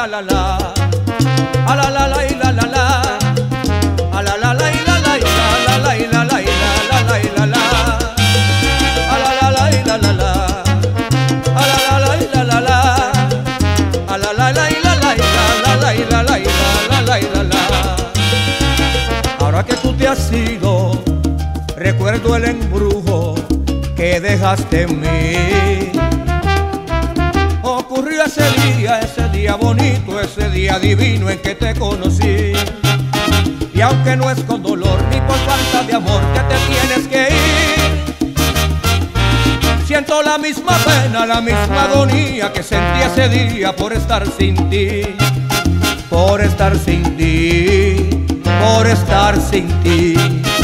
la la la, a la la la y la la la, a la la la y la la y la la y la la y la la y la la, a la la la y la la la, a la la la y la la la, a la la la y la la y la la y la la y la la y la la. Ahora que tú te has ido, recuerdo el embrujo que dejaste en mí. Ocurrió ese día bonito, ese día divino en que te conocí. Y aunque no es con dolor ni por falta de amor que te tienes que ir, siento la misma pena, la misma agonía que sentí ese día por estar sin ti, por estar sin ti, por estar sin ti.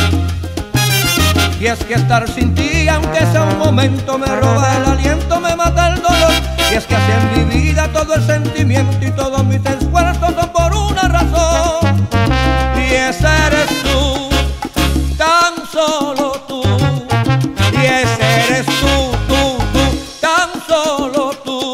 Y es que estar sin ti, aunque sea un momento, me roba el aliento, me mata el dolor. Y es que así en mi vida todo el sentimiento y todos mis esfuerzos son por una razón. Y ese eres tú, tan solo tú. Y ese eres tú, tan solo tú.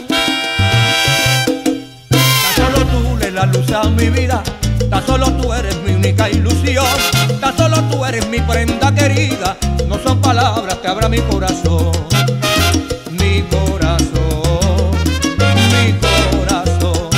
Tan solo tú le das luz a mi vida. Tan solo tú eres mi única ilusión, tan solo tú eres mi prenda querida. No son palabras que abra mi corazón, mi corazón, mi corazón.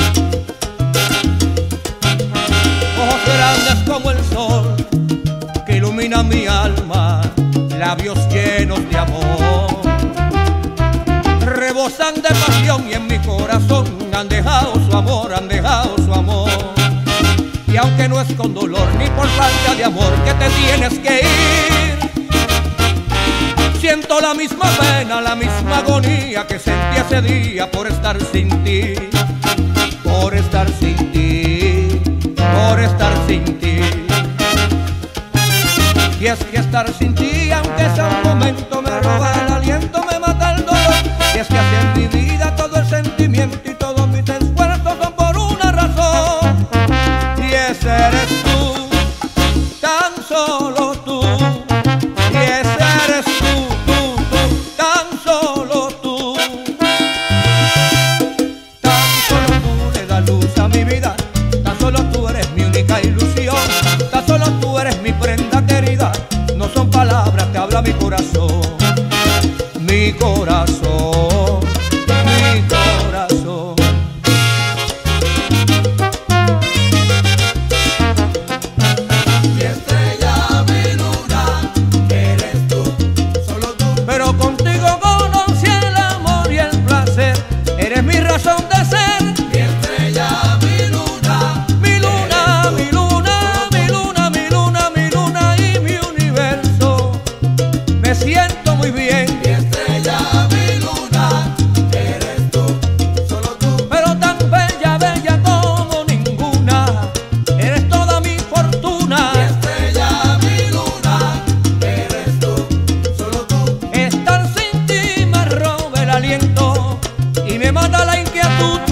Ojos grandes como el sol que ilumina mi alma, labios llenos de amor, rebosan de pasión y en mi corazón han dejado su amor, han dejado su amor. Y aunque no es con dolor ni por falta de amor que te tienes que ir, siento la misma pena, la misma agonía que sentí ese día por estar sin ti, por estar sin ti, por estar sin ti. Y es que estar sin ti, aunque sea un momento, me roba el aliento, me mata el dolor. Y es que así en mi vida todo el sentimiento y todos mis esfuerzos son por una razón. Y ese eres tú, tan solo tú. Y ese eres tú, tan solo tú. Tan solo tú le das luz a mi vida. Tan solo tú eres mi única ilusión. Tan solo tú eres mi prenda querida. No son palabras que habla mi corazón, mi corazón, mi corazón. Pero contigo conocí el amor y el placer. Eres mi razón de ser. Mi estrella, mi luna, Mi luna, mi luna, mi luna, mi luna, mi luna y mi universo. Me siento muy bien. mi estrella, mi luna, eres tú, solo tú. Pero tan bella, bella como ninguna. Eres toda mi fortuna. Mi estrella, mi luna, eres tú, solo tú. Estar sin ti me roba el aliento y me mata la inquietud.